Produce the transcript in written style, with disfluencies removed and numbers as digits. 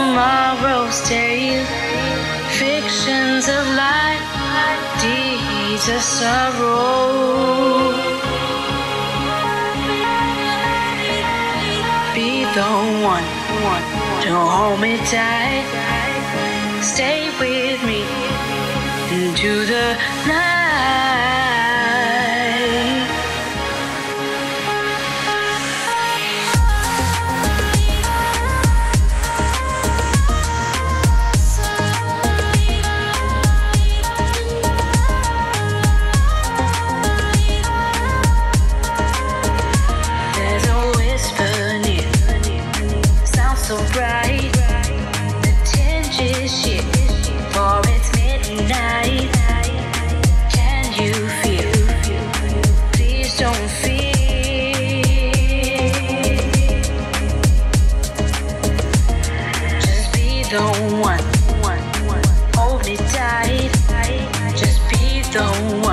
tomorrow's tale, fictions of life, deeds of sorrow. Be the one to hold me tight, stay with me into the night. There's a whisper near, sounds so bright, the tinge is shit, for it's midnight. Can you feel? Please don't fear. Just be the one, hold me tight. Just be the one.